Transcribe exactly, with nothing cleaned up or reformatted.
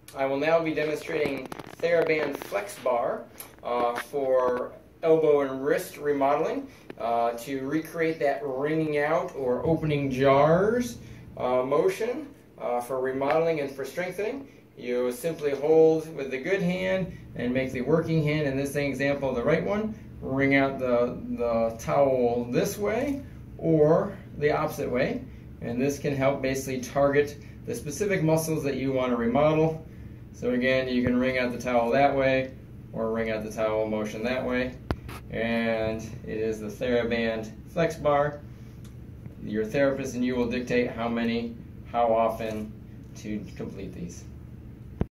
I will now be demonstrating TheraBand Flexbar uh, for elbow and wrist remodeling uh, to recreate that wringing out or opening jars uh, motion uh, for remodeling and for strengthening. You simply hold with the good hand and make the working hand, in this example the right one, wring out the, the towel this way or the opposite way, and this can help basically target the specific muscles that you want to remodel. So again, you can wring out the towel that way or wring out the towel motion that way. And it is the TheraBand Flexbar. Your therapist and you will dictate how many, how often to complete these.